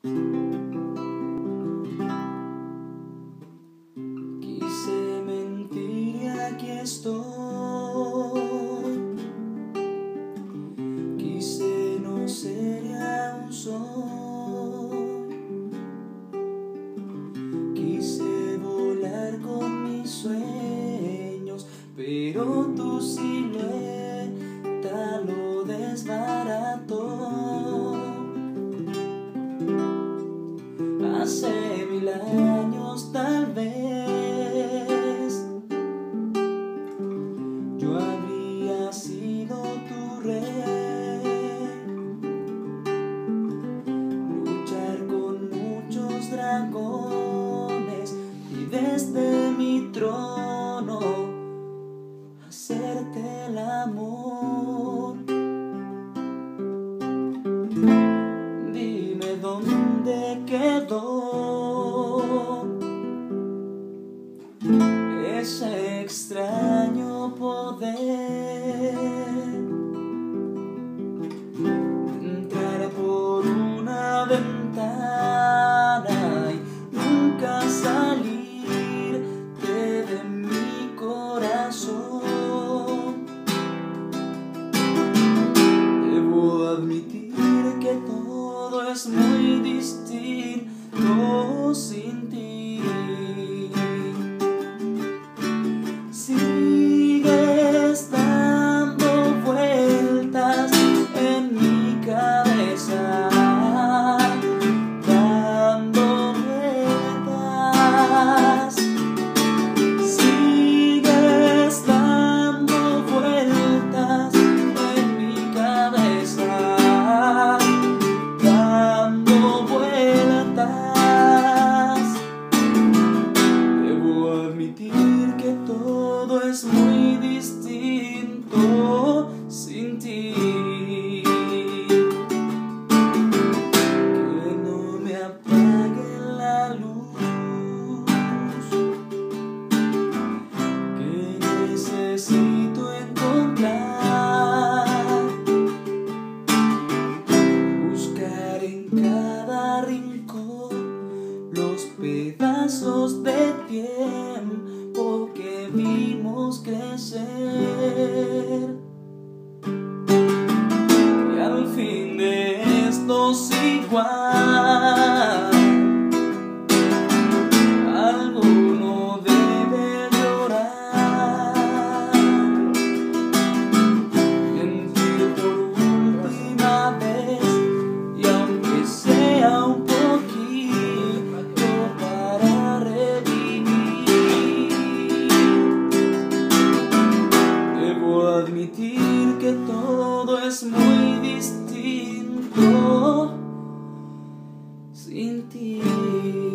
Quise mentir y aquí estoy. Quise no ser y aún soy. Quise volar con mis sueños, pero tu silueta lo desbarató. Hace 1000 años tal vez yo habría sido tu rey, luchar con muchos dragones y desde mi trono hacerte el amor. Dime dónde quedó ese extraño poder, entrar por una ventana y nunca salirte de mi corazón. Debo admitir que todo es muy distinto sin ti. Sigues dando vueltas en mi cabeza, dando vueltas. Sigues dando vueltas en mi cabeza, dando vueltas. Debo admitir que todo es muy distinto sin ti. Que no me apague la luz, que necesito encontrar, buscar en cada rincón los pedazos de tiempo que vimos crecer. Y al fin de estos igual, alguno debe llorar. Mentir por última vez, y aunque sea un poquito para revivir. Debo admitir que todo es muy distinto sin ti.